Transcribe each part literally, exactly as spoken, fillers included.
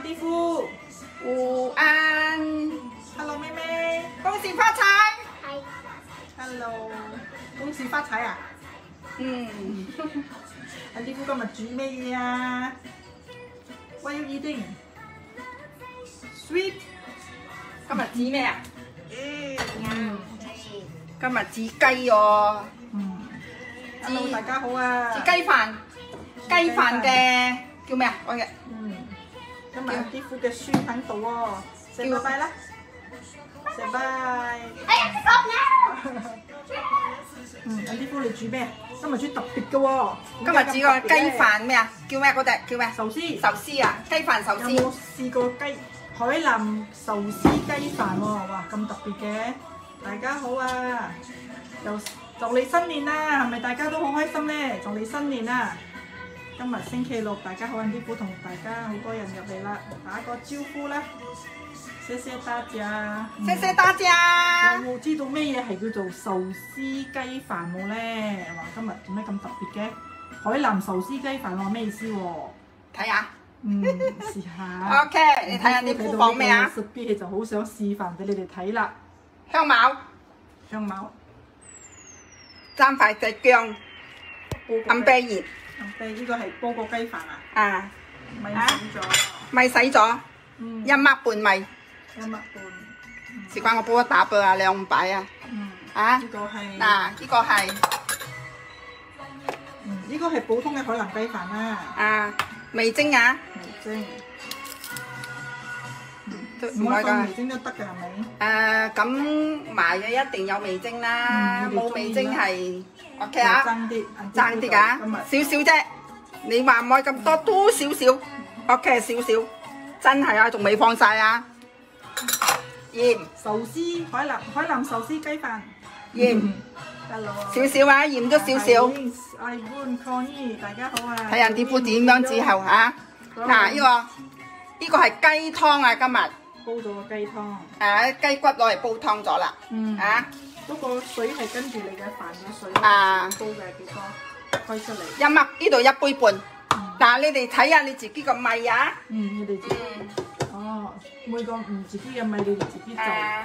啲夫， 午安 ，Hello 妹妹， 恭喜發財。 係 ，Hello，恭喜發財啊！ 嗯， 阿啲夫今日煮咩嘢啊 ？What are you eating? Sweet。 今日煮咩啊？ 嗯。 今日煮雞喎， 嗯。Hello，大家好啊。 煮雞飯，雞飯嘅叫咩啊？我嘅嗯。今日阿啲夫嘅孫喺度喎，食拜拜啦，食拜。 哎呀，講啦！ 嗯，阿啲夫你煮咩？今日煮特別嘅喎。 今日煮個雞飯咩啊？叫咩嗰隻？叫咩？ 壽司。 壽司啊，雞飯壽司。 有冇試過雞海南壽司雞飯喎？哇，咁特別嘅！大家好啊，就就嚟新年啦，係咪大家都好開心咧？就嚟新年啦！今日星期六，大家好，啲夫同大家好多人入嚟啦，打個招呼啦，謝謝大家。 謝謝大家。 有冇知道咩嘢係叫做壽司雞飯冇咧？話今日做咩咁特別嘅？海南壽司雞飯喎，咩意思喎？ 睇下。 嗯，試下。 OK，你睇下啲夫講咩啊？ 食啲就好想示範俾你哋睇啦。 香茅， 香茅， 三塊隻薑，暗啤熱。 暗啤呢個係煲個雞飯啊？ 啊， 米洗咗。 米洗咗， 嗯。 一麥半米。 一麥半。 事關我煲一打半啊，兩擺啊。 嗯。 啊？ 呢個係。 嗱，呢個係。 嗯，呢個係普通嘅海南雞飯啦。 啊，味精啊。 味精。 唔可以放味精都得嘅係咪？ 誒，咁賣嘅一定有味精啦，冇味精係 OK 啊， 爭啲， 爭啲㗎，少少啫。你話唔可以咁多，都少少 OK，少少，真係啊，仲未放晒啊。鹽， 壽司海南海南壽司雞飯， 鹽，少少啊，鹽都少少。 I want Connie， 大家好啊。 睇人啲夫點樣之後嚇，嗱呢個呢個係雞湯啊，今日。 煲咗個雞湯， 誒雞骨攞嚟煲湯咗啦， 嗯， 啊， 嗰個水係跟住你嘅飯嘅水啊煲嘅幾多，開出嚟。 一麥呢度一杯半，嗱你哋睇下你自己個米啊， 嗯，你哋自己，哦，每個唔自己嘅米你哋自己做。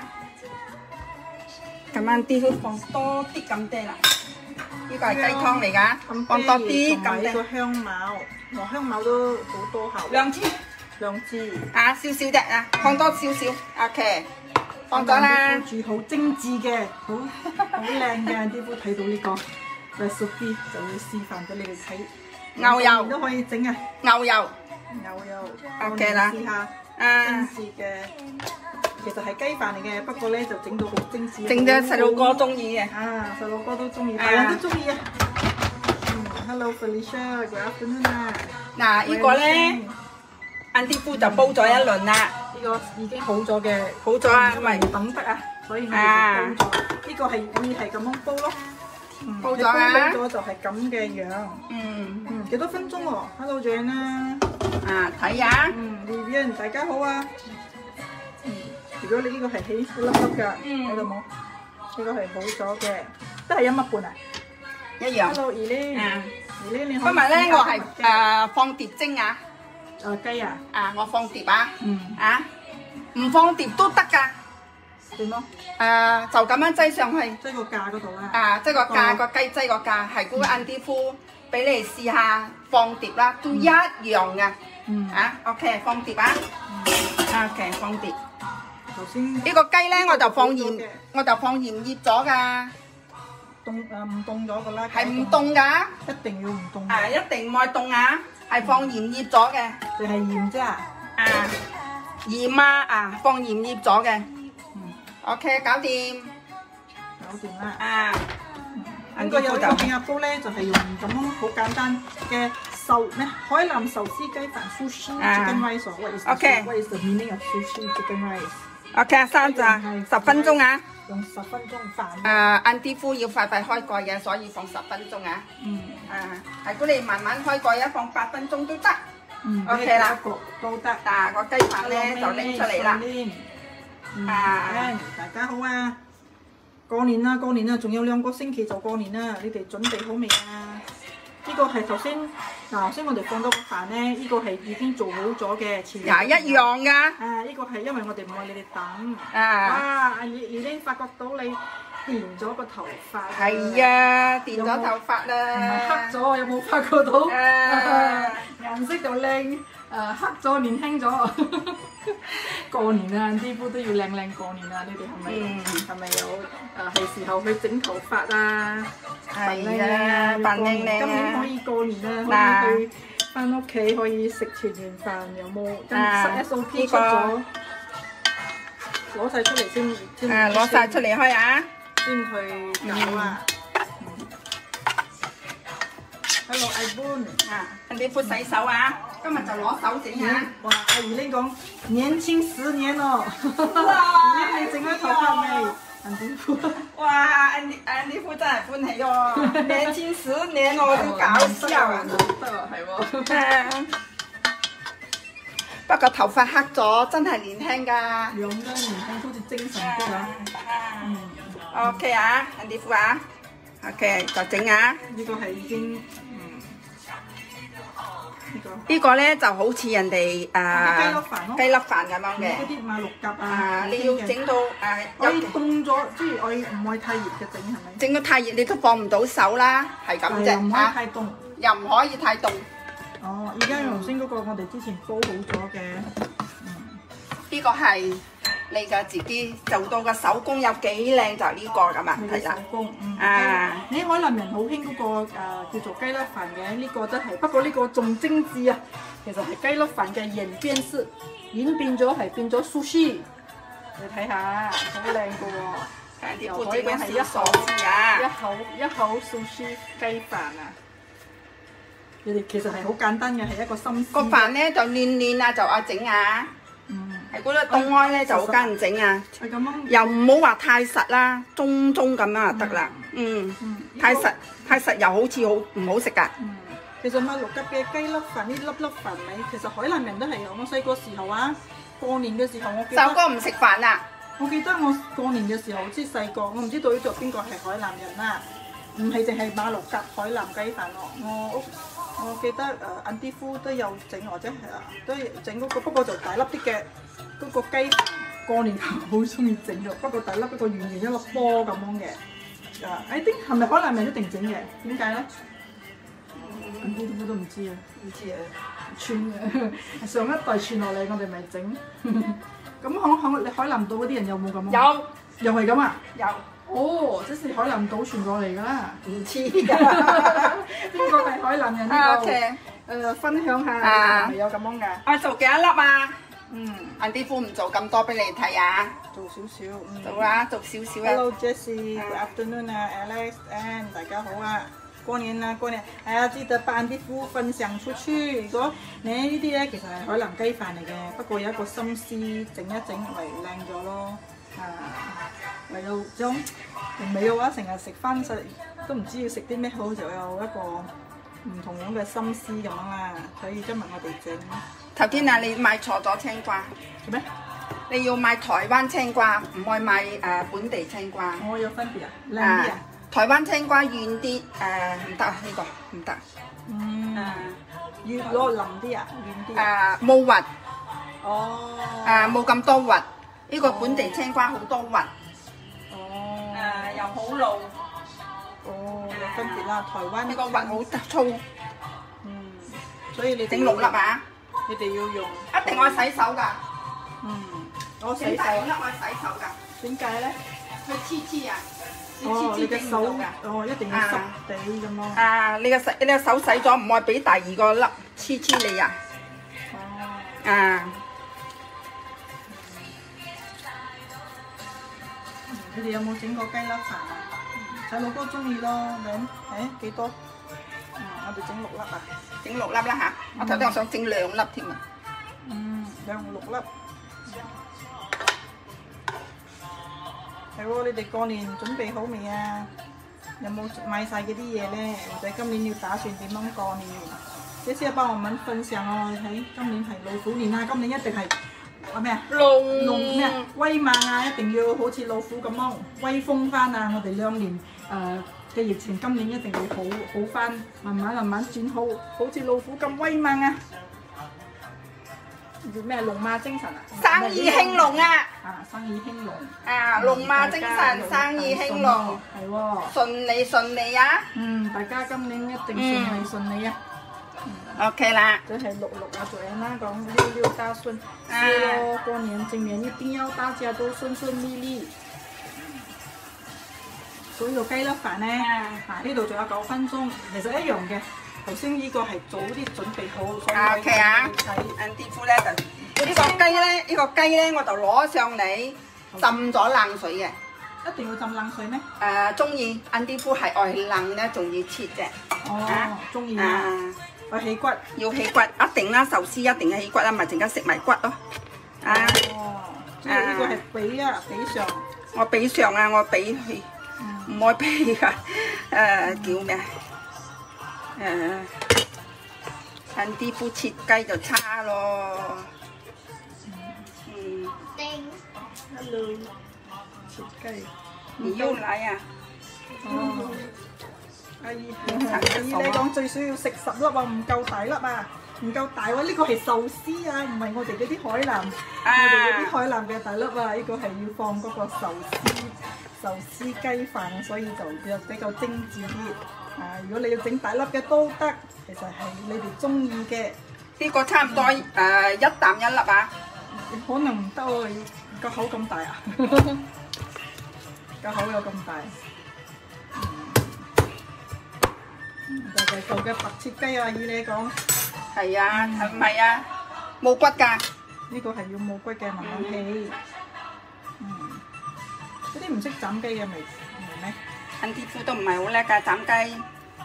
咁樣啲都放多啲咁啲啦，呢個係雞湯嚟㗎，放多啲咁啲。 個香茅，和香茅都好多效。 兩支。 兩支啊，少少啫啊，放多少少 ，OK， 放咗啦。 煮好精緻嘅，好好靚嘅，啲夫睇到呢個 recipe 就會示範俾你哋睇。 牛油都可以整啊， 牛油， 牛油 OK 啦。 試下精緻嘅，其實係雞飯嚟嘅，不過咧就整到好精緻。 整咗細路哥中意嘅。 啊，細路哥都中意，大人都中意啊。嗯 ，Hello Felicia，good afternoon 啊。 嗱，呢個咧。晏啲夫就煲咗一輪啦， 呢個已經好咗嘅， 好咗啊， 因為等得啊，所以我哋就煲咗。呢個係會係咁樣煲咯， 煲咗啊， 煲咗就係咁嘅樣。 嗯嗯，幾多分鐘喎 ？Hello Joanna， 啊睇下， 嗯 Vivian 大家好啊。嗯，如果你呢個係起一粒粒㗎，睇到冇？呢個係好咗嘅，都係一粒半啊， 一樣。 Hello Elaine，Elaine 你好。 今日咧我係誒放碟蒸啊。 誒雞啊！ 啊，我放碟啊！ 嗯。 啊，唔放碟都得㗎。 點咯？ 誒，就咁樣擠上去。 擠個架嗰度啦。 啊，擠個架個雞擠個架，係嗰個晏啲夫俾你試下放碟啦，都一樣㗎。 嗯。 啊 ，OK， 放碟啊。OK， 放碟。 頭先呢個雞咧，我就放鹽，我就放鹽醃咗㗎。 凍誒唔凍咗㗎啦。 係唔凍㗎？ 一定要唔凍。 啊，一定唔愛凍啊！係放鹽醃咗嘅， 淨係鹽啫啊！ 啊，鹽啊啊，放鹽醃咗嘅，嗯 ，OK， 搞掂， 搞掂啦。 啊， 呢個有呢個變壓煲咧，就係用咁樣好簡單嘅壽咩海南壽司雞飯 sushi chicken rice。 OK。 What is the meaning of sushi chicken rice？ OK， 生就十分鐘啊。 用十分鐘飯。 誒，晏啲夫要快快開蓋嘅，所以放十分鐘啊。嗯。啊，係如果你慢慢開蓋，一放八分鐘都得。 嗯。 OK 啦。 都得。 嗱，個雞飯咧就拎出嚟啦。 啊！大家好啊！過年啦，過年啦，仲有兩個星期就過年啦，你哋準備好未啊？呢個係頭先誒嗱，所以我哋放咗個飯咧，呢、這個係已經做好咗嘅，前日嗱一樣㗎。 啊，呢、這個係因為我哋唔愛你哋等。 啊， 哇！阿已已經發覺到你電咗個頭髮。 係啊，電咗頭髮唔係黑啦。 咗，有冇發覺到？ 啊顏色就靚，誒黑咗年輕咗。過年啊，啲膚都要靚靚過年啊！你哋係咪係咪有誒係時候去整頭髮啊？ 係啊，扮靚靚今年可啊！ 以過年啊，可以去翻屋企可以食團圓飯，有冇？跟啊 S O P 出咗，攞晒出嚟先先。 啊，攞晒出嚟開啊！ 先去搞啊！Hello， 阿 Boon 啊，你副洗手啊！今日就攞手整啊！ 哇！阿姨玲講年輕十年哦， 哇你整咗頭髮未？很辛苦。 哇！安妮安妮夫真係歡喜喎，年輕十年我都搞笑啊！ 得啊，係喎。 不過頭髮黑咗，真係年輕㗎。 兩張年輕好似精神啲啊！嗯， OK 啊，安妮夫啊，OK 就整啊！ 呢個係已經嗯呢個。 呢個咧就好似人哋誒雞粒飯咯雞粒飯咁樣嘅。 嗰啲馬六甲啊啊，，你要整到誒可以有凍咗，即係我唔可以太熱嘅整係咪？ 整到太熱你都放唔到手啦，係咁係又唔可以啫嚇， 太凍。 又唔可以太凍。 哦，而家用先嗰個我哋之前煲好咗嘅， 呢個係你嘅自己做到嘅手工有幾靚就係呢個咁啊， 你嘅手係啦。 工。嗯啊你海南人好興嗰個誒叫做雞粒飯嘅，呢個真係不過呢個仲精緻啊！其實係雞粒飯嘅演變式，演變咗係變咗 sushi。你睇下，好靚嘅喎。 睇啲又可以鋪整係一口字啊！ 一口一口 sushi 雞飯啊！你哋其實係好簡單嘅，係一個心思。 個飯咧就嫩嫩啊，就愛整啊。 嗯， 係嗰啲凍開咧就好艱整啊， 係咁樣。 又唔好話太實啦，中中咁樣就得啦。嗯， 嗯， 太實太實又好似好唔好食㗎。 嗯，其實馬六甲嘅雞粒飯呢粒粒飯米，其實海南人都係有。我細個時候啊，過年嘅時候我記得， 首哥唔食飯啊！ 我記得我過年嘅時候，即係細個，我唔知道呢度邊個係海南人啦，唔係淨係馬六甲海南雞飯咯。我屋我記得誒安啲夫都有整，或者係啊都整嗰個，不過就大粒啲嘅嗰個雞飯。過年好中意整嘅，不過大粒一個圓圓一個波咁樣嘅。啊，誒啲係咪海南人一定整嘅？點解咧？安啲夫都唔知啊，唔知啊，傳嘅上一代傳落嚟，我哋咪整。咁響響你海南島嗰啲人有冇咁啊？ 有又係咁啊？ 有哦，即是海南島傳過嚟㗎啦。 唔知㗎。 邊個係海南人呢啊度？ OK， 誒，分享下啊係咪有咁樣㗎？ 我做幾多粒啊？ 嗯， 安啲夫唔做咁多俾你睇啊！ 做少少。嗯做啦，做少少啊。 Hello Jessie，Good afternoon 啊，Alex，and 大家好啊！過年啦，過年，係啊，記得把安啲夫分享出去。如果你呢啲咧，其實係海南雞飯嚟嘅，不過有一個心思，整一整為靚咗咯。啊，為到將唔係嘅話，成日食翻實都唔知要食啲咩好，就有一個唔同樣嘅心思咁樣啦。所以今日我哋整頭先啊，你買錯咗青瓜， 做咩？ 你要買台灣青瓜，唔可以買誒本地青瓜。 我有分別啊，靚啊啲啊。， 台灣青瓜軟啲，誒唔得啊，呢個唔得。 嗯， 啊要攞腍啲啊，軟啲啊。 誒冇核， 哦。 誒冇咁多核。呢個本地青瓜好多核， 哦。 誒又好老， 哦，有分別啦，台灣呢個核好粗， 嗯，所以你哋整六粒啊！ 你哋要用， 一定愛洗手㗎， 嗯，我洗手整大粒愛洗手㗎， 點解咧？ 佢黐黐啊， 哦，你嘅手㗎。 哦一定要濕地咁咯。 啊！你個洗你個手洗咗，唔愛俾第二個粒黐黐你啊！ 哦， 啊！ 你哋有冇整過雞粒飯啊？細佬哥中意咯，兩誒幾多？嗯，我哋整六粒啊。 整六粒啦嚇，我頭先我想整兩粒添啊！ 嗯，兩六粒。係喎，你哋過年準備好未啊？有冇買晒嗰啲嘢咧？或者今年要打算點樣過年？這些幫我們分享哦！你睇今年係老虎年啊，今年一定係啊咩啊？ 龍龍咩啊？威猛啊！一定要好似老虎咁樣威風翻啊！我哋兩年誒嘅疫情今年一定會好好翻，慢慢慢慢轉好，好似老虎咁威猛啊！叫咩龍馬精神啊？ 生意興隆啊！ 啊，生意興隆啊，龍馬精神，生意興隆， 係喎， 順利順利啊！ 嗯，大家今年一定順利順利啊！ OK 啦， 這係六六啊，昨天那講六六大順，是咯，過年今年一定要大家都順順利利。所以個雞粒飯咧，啊呢度仲有九分鐘，其實一樣嘅。頭先呢個係早啲準備好，所以 OK 啊。Auntie Fu 咧就呢個雞咧，呢個雞咧我就攞上嚟浸咗冷水嘅。 一定要浸冷水咩？ 誒，中意 Auntie Fu係愛冷咧，仲要切嘅。 哦，中意啊！要起骨， 要起骨，一定啦，壽司一定係起骨啦，咪陣間食埋骨咯。啊， 哦，即係呢個係髀啊，髀上。 我髀上啊，我髀去，唔愛髀噶。誒叫咩？誒，Auntie Fu切雞就差咯。嗯。 叮。 Hello，切雞。 你要嚟啊？ 哦。阿姨，阿姨你講最少要食十粒啊，唔夠大粒啊，唔夠大喎！呢個係壽司啊，唔係我哋嗰啲海南，我哋嗰啲海南嘅大粒啊，呢個係要放嗰個壽司壽司雞飯啊，所以就比較比較精緻啲。啊，如果你要整大粒嘅都得，其實係你哋中意嘅。 呢個差唔多誒一啖一粒啊。 可能唔得喎，要個口咁大啊！個口有咁大。就係舊嘅白切雞啊！以你講， 係啊，係唔係啊？冇骨㗎。 呢個係要冇骨嘅，慢慢起。嗯，嗰啲唔識斬雞嘅咪明咩 ？Auntie Fu都唔係好叻㗎，斬雞。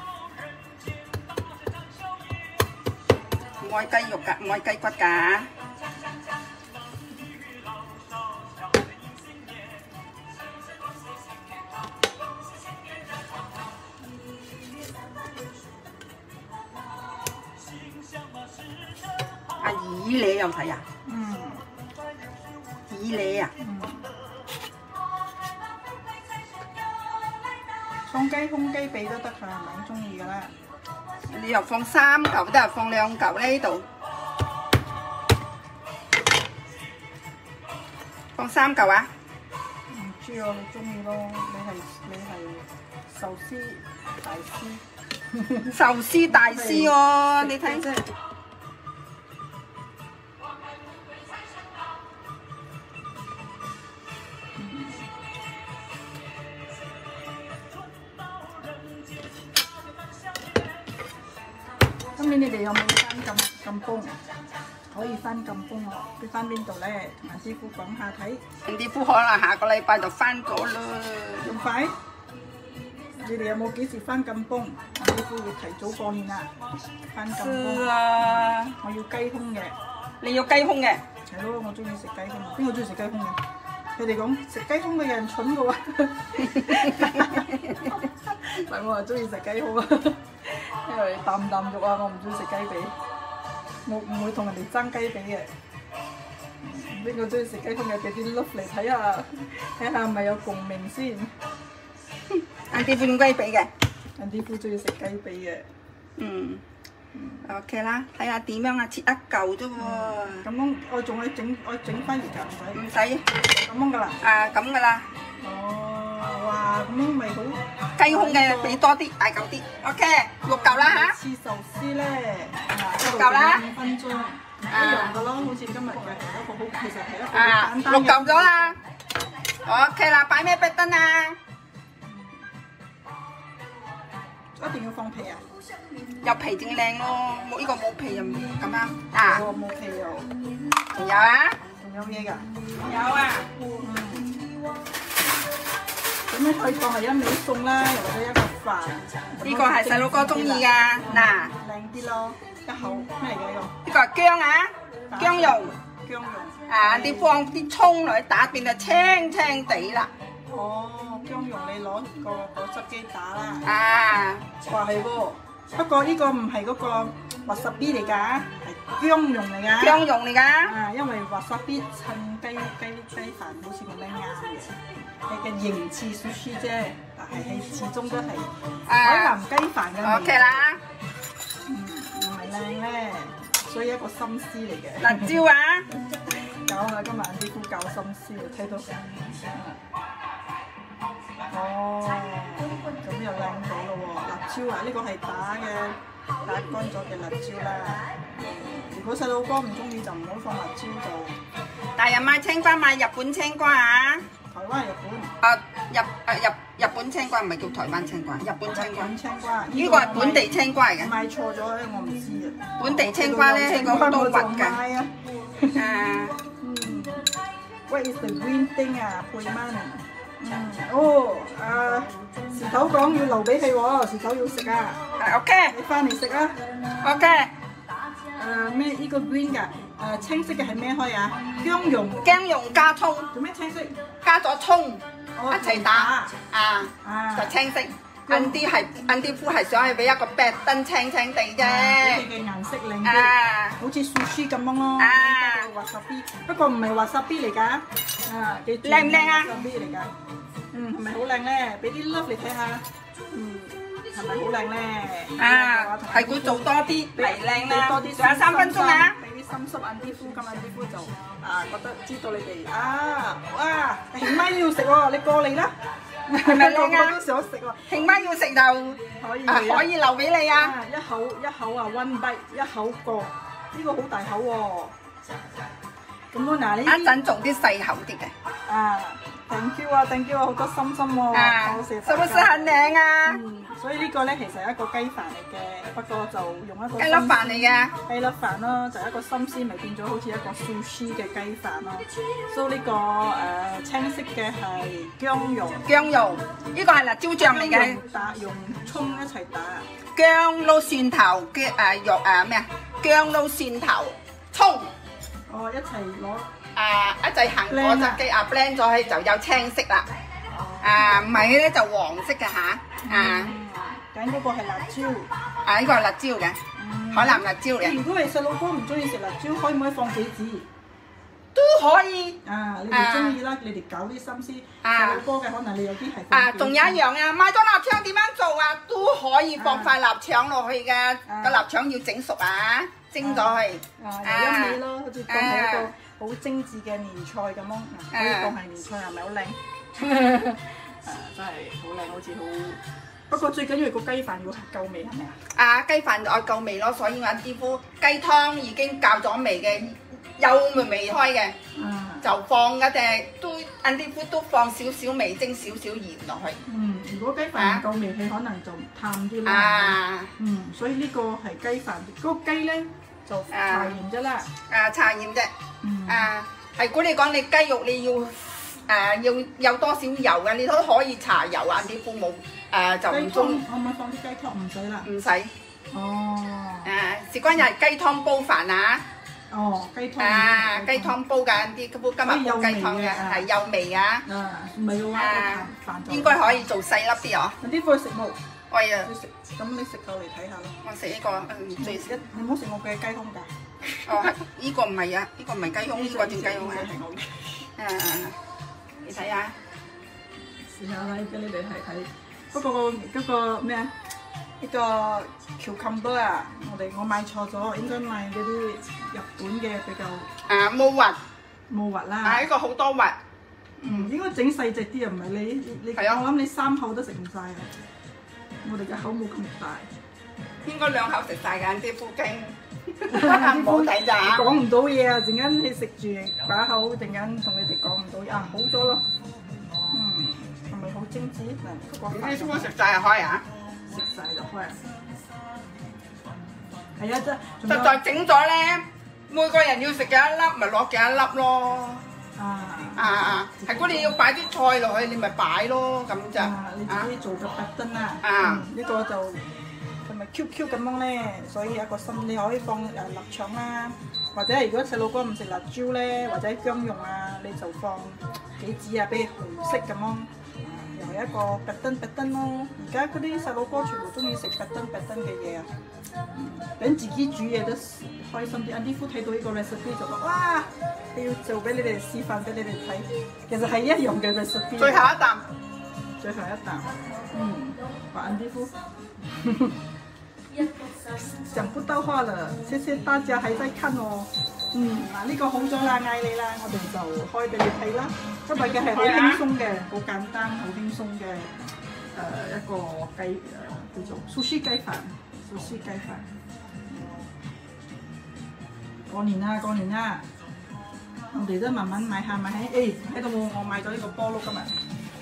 唔愛雞肉㗎，唔愛雞骨㗎。阿姨你有睇啊？ 嗯， 姨你啊？ 嗯。放雞胸雞髀都得㗎，係咪中意㗎啦？ 你又放三嚿，都係放兩嚿呢度。放三嚿啊？ 唔知啊，你中意咯。你係你係壽司大師。 壽司大師喎，你睇啫。 今年你哋有冇翻咁咁崩？可以翻咁崩喎，你翻邊度咧？同阿師傅講下睇。 Auntie Fu可能下個禮拜就翻咗啦。 咁快？你哋有冇幾時翻咁崩？阿師傅要提早過年啦，翻咁崩。 啊！ 我要雞胸嘅。 你要雞胸嘅？ 係咯，我中意食雞胸。邊個中意食雞胸嘅？佢哋講食雞胸嘅人蠢嘅喎。但我係中意食雞胸啊，因為啖啖肉啊，我唔中意食雞髀。我唔會同人哋爭雞髀嘅。邊個中意食雞胸嘅？俾啲粒嚟睇下，睇下係咪有共鳴先。 Auntie Fu 雞髀嘅。 Auntie Fu中意食雞髀嘅。 嗯。OK 啦，睇下點樣啊，切一嚿啫喎。 咁樣我仲可以整，我整翻熱㗎，唔使。 唔使。 咁樣㗎啦。 啊，咁㗎啦。 哦，哇，咁樣咪好。 雞胸嘅俾多啲，大嚿啲。OK，六嚿啦嚇。 切壽司咧， 六嚿啦。 五分鐘，一樣㗎咯，好似今日嘅係一個好，其實係一個好啊， 簡單嘅。 六嚿咗啦。OK 啦，擺咩壁燈啊？ 一定要放皮啊！ 有皮正靚咯，冇呢個冇皮又唔咁啱。啊， 我冇皮又。 仲有啊？ 仲有嘢㗎？ 有啊。 咁樣可以當係一味餸啦，又或者一個飯。 呢個係細佬哥中意㗎，嗱。 靚啲咯，一口咩嚟嘅呢個？ 呢個係薑啊，薑蓉。 薑蓉。 啊，啲放啲葱落去打，變就青青地啦。 哦，薑蓉你攞個果汁機打啦。 啊， 話係喎，不過呢個唔係嗰個滑沙 B 嚟㗎，係薑蓉嚟㗎。 薑蓉嚟㗎。 啊，因為滑沙 B 襯雞雞雞飯好似咁樣啱嘅，係嘅形似小書啫。嗱， 係係始終都係海南雞飯嘅味。 OK 啦， 嗯，唔係靚咧，所以一個心思嚟嘅。 辣椒啊！ 搞啊！今日啲夫教心思，睇到哦，咁又靚咗咯喎！辣椒啊，呢個係打嘅打乾咗嘅辣椒啦。如果細路哥唔中意就唔好放辣椒就。 大人買青瓜買日本青瓜啊！ 台灣、日本。 啊日啊日日本青瓜唔係叫台灣青瓜，日本青瓜。 日本青瓜。 呢個係本地青瓜嚟嘅。 買錯咗咧，我唔知啊。 本地青瓜咧，個好多核㗎。 啊。 啊。 嗯。What is the green thing 啊？配蚊。嗯。哦，啊，時頭講要留俾佢喎，時頭要食啊。 係 OK。 你翻嚟食啊。 OK。 誒咩？呢個 green 㗎？誒青色嘅係咩開啊？薑蓉。 薑蓉加葱。 做咩青色？ 加咗葱一齊打啊！ 啊。 就青色。晏啲係晏啲夫係想去俾一個白燈青青地啫。 俾佢嘅顏色靚啲。 啊。 好似 sushi 咁樣咯。 啊。 滑沙 B， 不過唔係滑沙 B 嚟㗎。啊，記住。 靚唔靚啊？ 滑沙 B 嚟㗎。嗯，係咪好靚咧？俾啲 love 你睇下。嗯，係咪好靚咧？ 啊，係佢做多啲嚟靚啦。 多啲。 仲有三分鐘啊！ 俾啲心濕眼啲夫，咁眼啲夫就啊覺得知道你哋啊，哇！慶媽要食喎，你過嚟啦。 係咪靚啊？ 我都想食喎。 慶媽要食就可以啊，可以留俾你啊！ 一口一口啊 one bite， 一口過，呢個好大口喎。咁我嗱呢一陣做啲細口啲嘅。 啊 ，thank you 啊 ，thank you 啊，好多心心喎， 啊， 多謝是不是很靚啊？ 嗯，所以呢個咧其實係一個雞飯嚟嘅，不過就用一個雞粒飯嚟嘅。 雞粒飯咯，就一個心思咪變咗好似一個 sushi 嘅雞飯咯。所以呢個誒青色嘅係薑蓉。 薑蓉，呢個係辣椒醬嚟嘅。 打用葱一齊打。 薑撈蒜頭嘅誒肉誒咩啊？薑撈蒜頭葱。 哦，一齊攞。 啊！一齊行嗰隻雞啊 blend 咗佢就有青色啦。啊，唔係咧就黃色嘅吓。啊， 揀嗰個係辣椒。 啊，呢個係辣椒嘅，海南辣椒嘅。 如果你細路哥唔中意食辣椒，可唔可以放杞子？ 都可以。 啊，你哋中意啦，你哋搞啲心思。細路哥嘅可能你有啲係。 啊，仲有一樣啊，買咗臘腸點樣做啊？都可以放塊臘腸落去嘅，個臘腸要整熟啊，蒸咗佢。 啊，又一味咯，好似當係一個好精緻嘅年菜咁咯，可以當係年菜係咪好靚？啊，真係好靚，好似好。不過最緊要個雞飯要夠味係咪啊？ 啊，雞飯愛夠味咯，所以我啲夫雞湯已經較咗味嘅，幼未未開嘅，就放一隻都晏啲夫都放少少味精、少少鹽落去。 嗯，如果雞飯唔夠味，佢可能就淡啲啦。 啊， 嗯，所以呢個係雞飯，嗰個雞咧就茶鹽啫啦。 啊，茶鹽啫。啊，係如果你講你雞肉你要誒要有多少油嘅，你都可以搽油啊！啲父母誒就唔中。 可唔可以放啲雞湯？唔使啦。 唔使。 哦。 誒，事關又係雞湯煲飯啊！ 哦，雞湯。 啊，雞湯煲㗎啲，今日煲雞湯嘅係有味啊！ 啊，唔係嘅話，飯飯應該可以做細粒啲哦。 有啲可以食冇？ 可以啊。 你食，咁你食夠嚟睇下咯。 我食呢個，嗯，最一，你唔好食我嘅雞胸㗎。 哦，呢個唔係啊，呢個唔係雞胸，呢個點雞胸啊？ 係我嘅。 誒，你睇下。 試下啦，俾你哋睇睇。不過個嗰個咩啊？呢個喬冚多啊，我哋我買錯咗，應該買嗰啲日本嘅比較。 啊，冇核。 冇核啦。 啊，呢個好多核。 嗯，應該整細隻啲啊，唔係你你。係啊。我諗你三口都食唔晒啊！我哋嘅口冇咁大。 應該兩口食晒㗎，啲夫經。冇睇咋？ 講唔到嘢啊！陣間你食住把口，陣間同你哋講唔到啊！好咗咯。嗯，係咪好精緻？嗱， 啲夫食晒就開啊！ 食晒就開啊！係啊，真。 實在整咗咧，每個人要食幾一粒，咪攞幾一粒咯。 啊啊啊！係，如果你要擺啲菜落去，你咪擺咯，咁就。 啊！你自己做嘅特登啦。 啊！ 呢個就係咪 Q Q 咁樣咧？所以有一個心，你可以放誒臘腸啦，或者如果細路哥唔食辣椒咧，或者薑蓉啊，你就放杞子啊，俾紅色咁樣。又係一個特登特登咯。而家嗰啲細路哥全部中意食特登特登嘅嘢啊！等自己煮嘢都開心啲。阿啲夫睇到呢個 recipe 就話：哇！你要做俾你哋示範俾你哋睇，其實係一樣嘅 recipe。 最後一啖。 最後一啖，嗯，把安迪夫。講不到話了，謝謝大家還在看哦。嗯，嗱呢個好咗啦，嗌你啦，我哋就開俾你睇啦。今日嘅係好輕鬆嘅，好簡單、好輕鬆嘅誒一個雞誒、呃、叫做素絲雞飯，素絲雞飯。過年啦，過年啦，我哋都慢慢買下買起。誒喺度我買咗呢個波碌今日。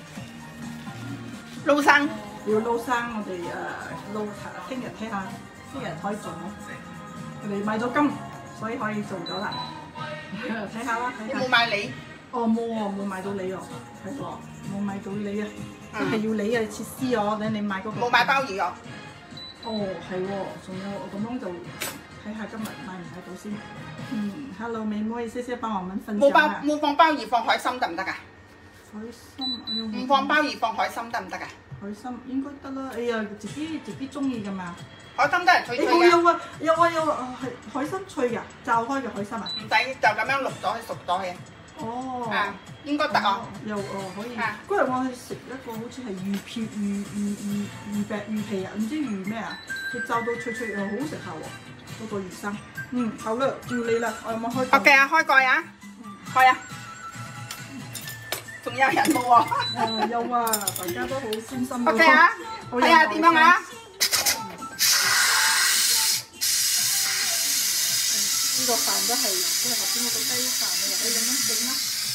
撈生要撈生，我哋誒撈下，聽日睇下，聽日可以做咯。我哋買咗金，所以可以做咗啦。睇下啦，睇下。 你冇買梨？ 哦冇喎，冇買到梨哦，係喎，冇買到梨啊，即係要梨嘅切絲哦，等你買嗰個。 冇買鮑魚哦。 哦係喎，仲有咁樣就睇下今日買唔買到先。嗯 ，Hello 妹妹，謝謝幫我們分享啊。 冇放鮑魚，放海參得唔得㗎？ 海參， 唔放鮑魚，放海參得唔得㗎？ 海參應該得啦，哎呀，自己自己中意㗎嘛。 海參都係脆脆嘅。有啊有啊有啊，係海參脆㗎，炸開嘅海參啊。 唔使就咁樣淥咗佢熟咗嘅。 哦。 啊，應該得啊。 又哦可以。嗰日我去食一個好似係魚片魚魚魚魚餅魚皮啊，唔知魚咩啊，佢炸到脆脆又好食下喎，嗰個魚生。嗯，好啦，要你啦，我有冇開蓋？ OK 啊，開蓋啊，開啊。仲有人冇喎？ 誒有啊，大家都好歡心。 OK 啊，睇下點樣啊？ 呢個飯都係即係頭先嗰個雞飯，你又可以咁樣整啦。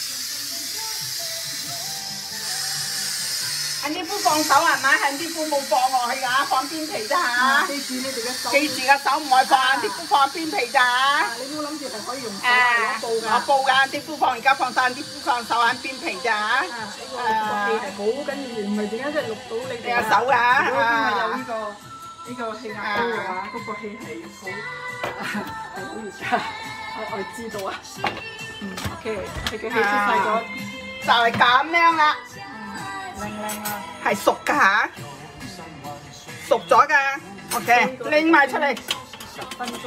人啲夫放手係咪？人啲夫冇放落去㗎，放邊皮咋嚇？ 記住你哋嘅手。 記住個手唔可以放，人啲夫放邊皮咋？ 你冇諗住係可以用手攞布㗎？ 攞布㗎，人啲夫放而家放晒，人啲夫放手喺邊皮咋？ 呢個氣係好緊要，唔係點解即係錄到你哋嘅手㗎？ 如果今日有呢個呢個氣壓高嘅話，嗰個氣係好係好熱㗎。我我知道啊。嗯 ，OK， 佢嘅氣出晒咗， 就係咁樣啦。 靚靚啊！ 係熟㗎嚇，熟咗㗎。OK， 拎埋出嚟。 十分鐘。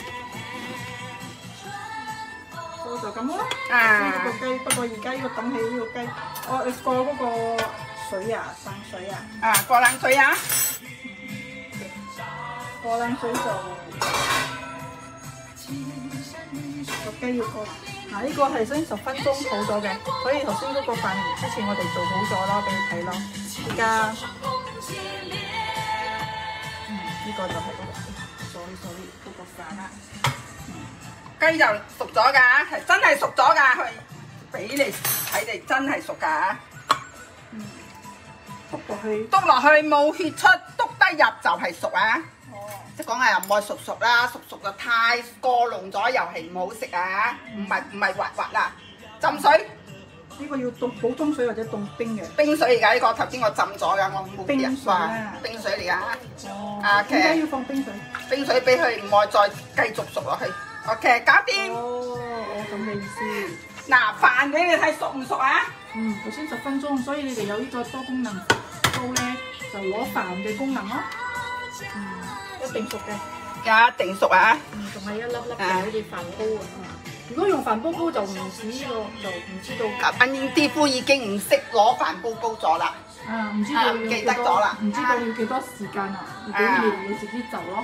就咁咯。 啊。 呢個雞，不過而家要等起呢個雞，我過嗰個水啊，冷水啊。 啊，過冷水啊！ 過冷水就個雞要過。嗱，呢個係先十分鐘好咗嘅，所以頭先嗰個飯之前我哋做好咗咯，俾你睇咯。而家，嗯，呢個就係嗰個，所以所以嗰個飯啦。 雞就熟咗㗎，係真係熟咗㗎，佢俾你睇你真係熟㗎。 嗯，篤落去， 篤落去冇血出，篤得入就係熟啊！即係講係又唔愛熟熟啦，熟熟就太過濃咗，又係唔好食啊！唔係唔係滑滑啦，浸水。 呢個要凍普通水或者凍冰嘅。 冰水嚟㗎，呢個頭先我浸咗㗎，我冇冰水啊！ 冰水嚟㗎。 哦。 啊， 點解要放冰水？ 冰水俾佢唔愛再繼續熟落去。OK， 搞掂。 哦，我咁嘅意思。 嗱，飯俾你睇熟唔熟啊？ 嗯，頭先十分鐘，所以你哋有呢個多功能煲咧，就攞飯嘅功能咯。嗯。一定熟嘅， 一定熟啊！ 嗯，仲係一粒粒嘅，好似飯煲啊！如果用飯煲煲就唔止呢個，就唔知道。 阿燕啲夫已經唔識攞飯煲煲咗啦。 啊，唔知道要記得咗啦， 唔知道要幾多時間啊？如果要你自己就咯。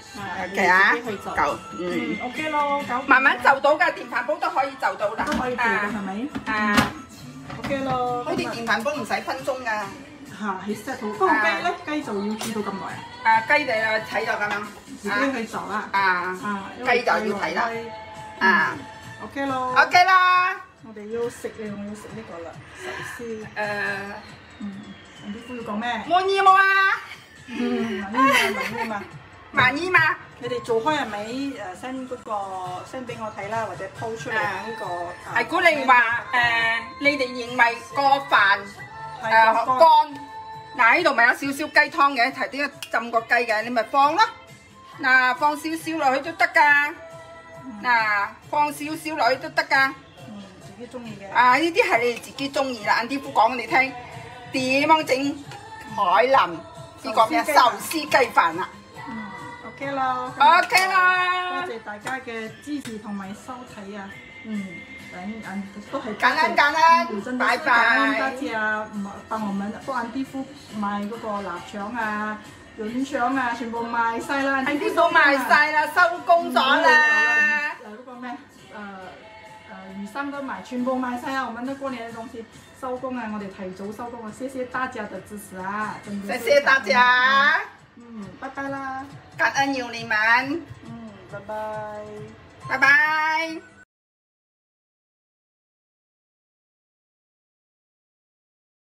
OK 啊，夠， 嗯 ，OK 咯，搞。 慢慢就到㗎，電飯煲都可以就到啦。 都可以做嘅係咪？ 啊 ，OK 咯。 好似電飯煲唔使分鐘㗎。 嚇，係 set 好。不過雞咧，雞就要煮到咁耐啊。 啊，雞你啊睇就咁樣， 自己去做啦。 啊， 啊， 雞就要睇啦。啊 ，OK 咯。 OK 啦。 我哋要食嘅，我要食呢個啦，壽司。誒，嗯，啲夫要講咩？ 滿意冇啊？ 嗯，滿意嘛，滿意嘛。 滿意嘛？ 你哋做開係咪誒 send 嗰個 send 俾我睇啦，或者 po 出嚟呢個？ 係估你話誒，你哋認為個飯誒乾，嗱呢度咪有少少雞湯嘅，提啲浸過雞嘅，你咪放咯。嗱，放少少落去都得㗎。嗱，放少少落去都得㗎。 嗯，自己中意嘅。 啊，呢啲係你哋自己中意啦。阿啲夫講你聽點樣整海南呢個咩壽司雞飯啦。 嗯 ，OK 啦。 OK 啦。 謝大家嘅支持同埋收睇啊！嗯，等嗯都係感恩感恩， 真拜係感恩拜。 多謝啊！唔幫我們幫安啲夫賣嗰個臘腸啊、潤腸啊，全部賣晒啦！ 安啲夫賣晒啦，收工咗啦。 誒嗰個咩？誒誒魚生都賣，全部賣晒啊！我們的過年嘅東西收工啊！我哋提早收工啊！謝謝大家的支持啊！ 謝謝大家。 嗯，拜拜啦！ 感恩有你們。 嗯，拜拜。 拜拜。